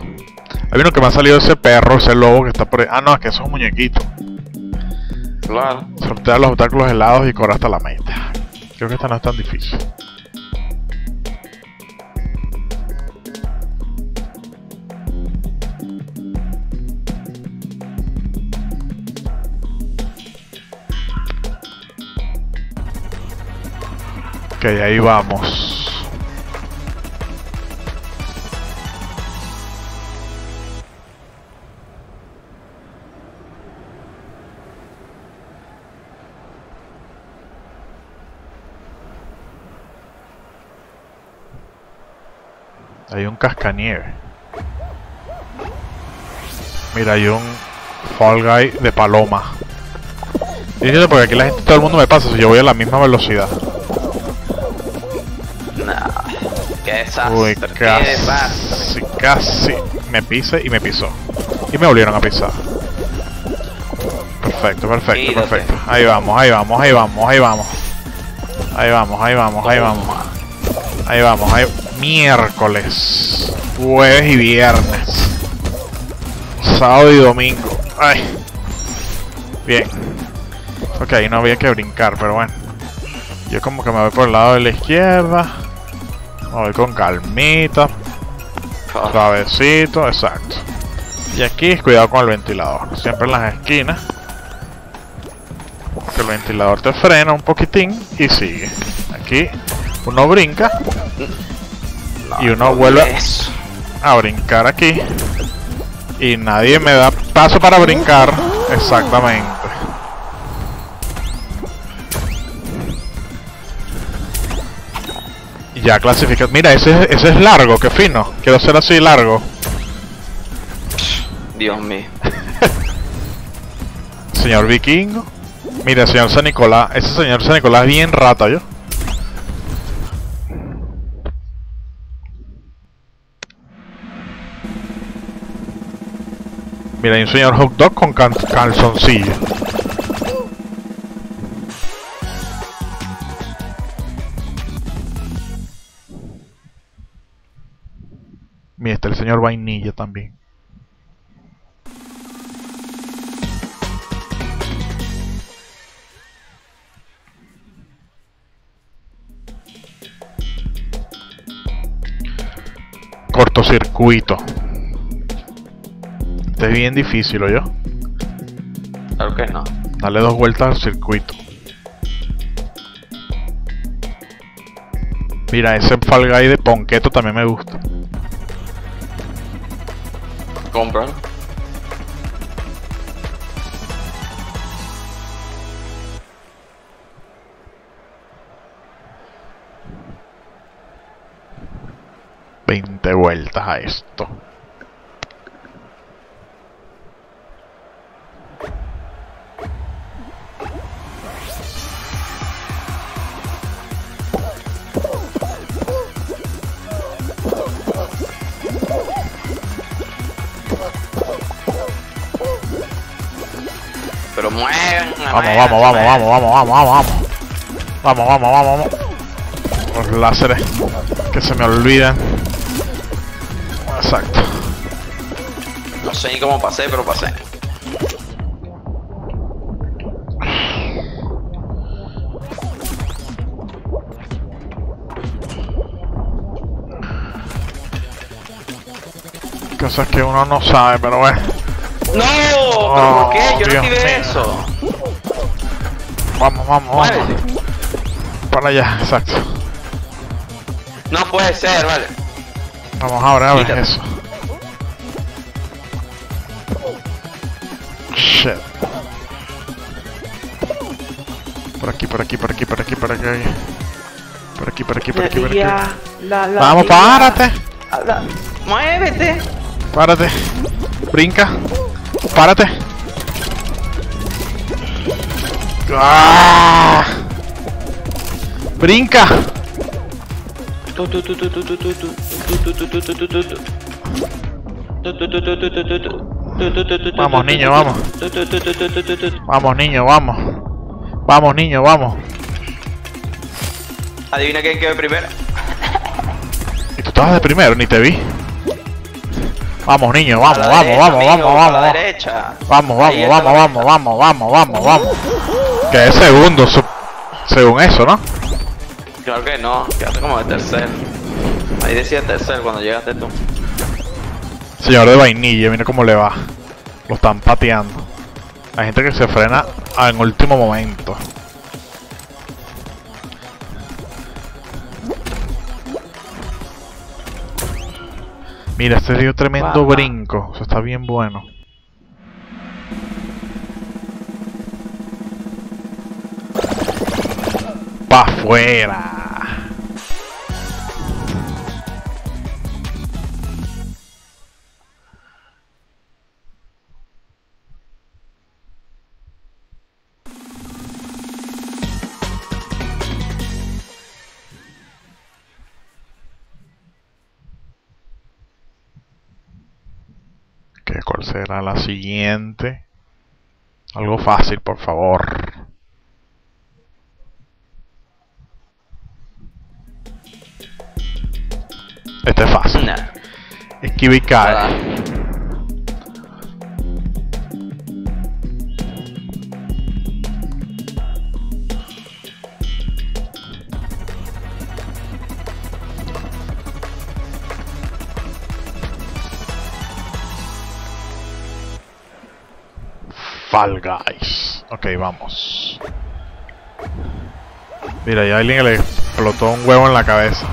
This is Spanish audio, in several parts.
Hay uno que me ha salido ese perro, ese lobo que está por ahí. Ah, no, es que eso es un muñequito. Claro. Sortea los obstáculos helados y corre hasta la meta. Creo que esta no es tan difícil. Ok, ahí vamos. Hay un cascanieve. Mira, hay un Fall Guy de paloma. Dígate porque aquí la gente, todo el mundo me pasa si yo voy a la misma velocidad. Nah, qué desastre. Uy, Qué desastre. casi me pise y me pisó. Y me volvieron a pisar. Perfecto, perfecto, Quítate. perfecto. Ahí vamos, ahí vamos, ahí vamos, ahí vamos. Ahí vamos, ahí vamos, ahí vamos. Ahí vamos, ahí. Miércoles, jueves y viernes, sábado y domingo. Ay. Bien. Ok, no había que brincar, pero bueno. Yo como que me voy por el lado de la izquierda. Me voy con calmita. Suavecito, exacto. Y aquí cuidado con el ventilador. Siempre en las esquinas. Porque el ventilador te frena un poquitín y sigue. Aquí uno brinca. Y uno vuelve a brincar aquí. Y nadie me da paso para brincar. Exactamente. Y ya clasifica. Mira, ese es largo, qué fino. Quiero ser así largo. Dios mío. Señor vikingo. Mira, señor San Nicolás. Ese señor San Nicolás es bien rata, yo. Mira, hay un señor hot dog con calzoncillo. Mira, está el señor vainilla también. Cortocircuito. Este es bien difícil, ¿o yo? Claro que no. Dale 2 vueltas al circuito. Mira, ese Fall Guy de Ponqueto también me gusta. Cómpralo. Vueltas a esto. Pero muevan. Vamos. Los láseres que se me olvidan. Exacto. No sé ni cómo pasé, pero pasé. Cosas que uno no sabe, pero bueno. ¡No! ¿Pero por qué? Yo no activé eso. Vamos. Muévete. Para allá, exacto. No puede ser, vale. Vamos ahora, Quítate. eso. Shit. Por aquí. Vamos, párate. Muévete. Párate. Brinca. Párate. ¡Ah! Brinca. Vamos, niño, vamos. Vamos, niño, vamos. Vamos, niño, vamos. Adivina quién quedó primero. Y tú estabas de primero, ni te vi. Vamos, niño, vamos, A la vamos, derecha, vamos, amigo, vamos, a vamos, la vamos. derecha. Vamos, Ahí vamos, está vamos, la vamos, vamos, vamos, vamos, vamos. Que es segundo, según eso, ¿no? Claro que no, quedaste como de tercer. Ahí decía tercer cuando llegaste tú. Señor de vainilla, mira cómo le va. Lo están pateando. Hay gente que se frena en último momento. Mira, este dio tremendo brinco. Eso está bien bueno. ¡Pa' afuera! ¿Cuál será la siguiente? Algo fácil, por favor. Este es fácil. Nah. Esquiva y cae. Fall Guys. Ok, vamos. Mira, ya alguien le explotó un huevo en la cabeza.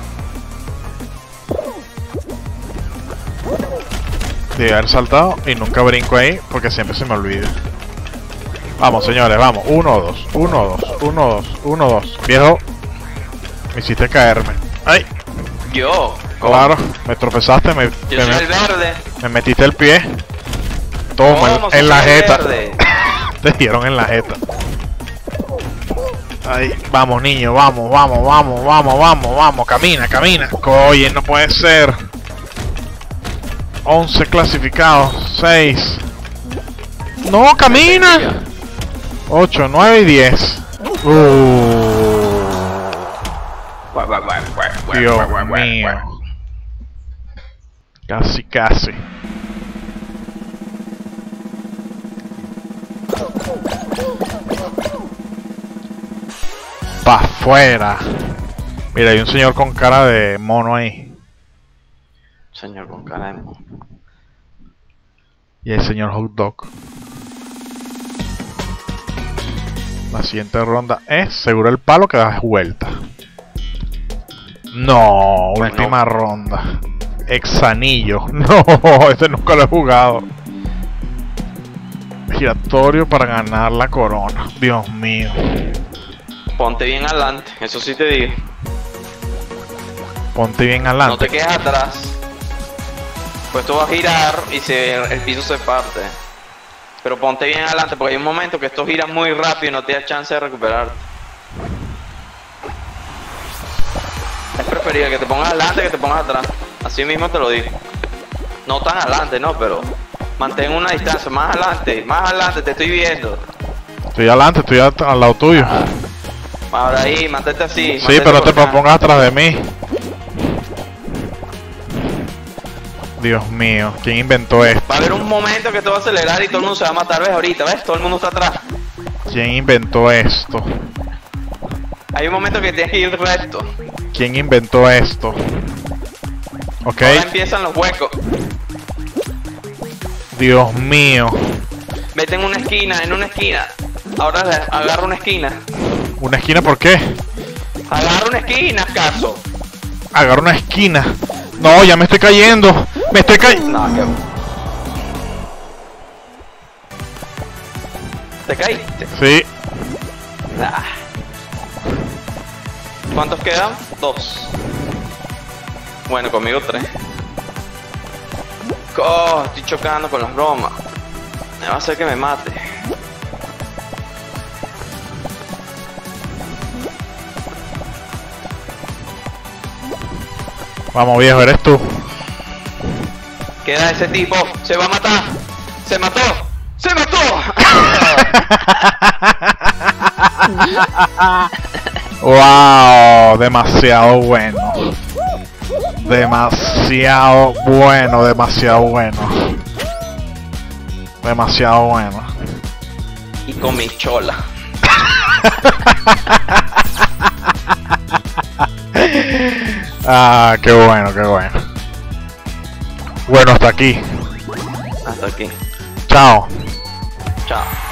Debe haber saltado y nunca brinco ahí porque siempre se me olvida. Vamos, señores, vamos. 1, 2, 1, 2, 1, 2, 1, 2. Viejo, me hiciste caerme. ¡Ay! Yo. Claro, me tropezaste, Yo soy el verde. me metiste el pie. Toma, ¿Cómo? en la Soy el jeta. verde. Te dieron en la jeta. Ahí, vamos, niño, vamos, vamos, vamos, vamos, vamos, vamos. Camina, camina. Oye, no puede ser. 11 clasificados, 6. No, camina. 8, 9 y 10. Dios mío. Casi, casi. Pa' afuera. Mira, hay un señor con cara de mono ahí. Señor con cara de mono. Y el señor hot dog. La siguiente ronda es seguro el palo que das vuelta. No, Bueno. última ronda. Exanillo. No, este nunca lo he jugado. Giratorio para ganar la corona. Dios mío. Ponte bien adelante, eso sí te digo. Ponte bien No adelante. te quedes atrás. Pues tú vas a girar y el piso se parte. Pero ponte bien adelante porque hay un momento que esto gira muy rápido y no te da chance de recuperarte. Es preferible que te pongas adelante que te pongas atrás. Así mismo te lo digo. No tan adelante, no, pero mantén una distancia. Más adelante, te estoy viendo. Estoy adelante, estoy al lado tuyo. Ahora ahí, mantente así. Sí, pero no te por acá. pongas atrás de mí. Dios mío, ¿quién inventó esto? Va a haber un momento que te va a acelerar y todo el mundo se va a matar, ¿ves? Ahorita, ¿ves? Todo el mundo está atrás. ¿Quién inventó esto? Hay un momento que tienes que ir recto. ¿Quién inventó esto? Ok, Ahora empiezan los huecos. Dios mío. Vete en una esquina, Ahora agarra una esquina. ¿Una esquina por qué? Agarra una esquina, ¿acaso? Agarra una esquina. No, ya me estoy cayendo. Me estoy cayendo. No, que... ¿Te caíste? Sí, Ah. ¿Cuántos quedan? 2. Bueno, conmigo 3. Oh, estoy chocando con las bromas. Me va a hacer que me mate. vamos viejo, eres tú. Queda ese tipo. Se va a matar. Se mató. Se mató. Wow, demasiado bueno. Demasiado demasiado bueno, demasiado bueno. Demasiado bueno. Y con mi chola. Ah, qué bueno, qué bueno. Bueno, hasta aquí. Hasta aquí. Chao. Chao.